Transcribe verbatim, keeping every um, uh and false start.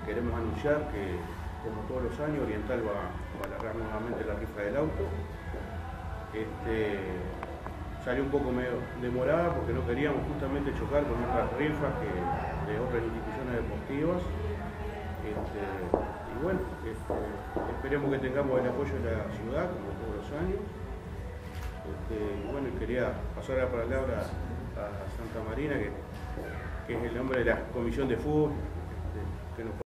queremos anunciar que, como todos los años, Oriental va, va a alargar nuevamente la rifa del auto. Este, salió un poco medio demorada porque no queríamos justamente chocar con otras rifas que, de otras instituciones deportivas. Este, y bueno, este, esperemos que tengamos el apoyo de la ciudad, como todos los años. Este, y bueno, quería pasar la palabra a Santa Marina, que, que es el nombre de la comisión de fútbol, este, que nos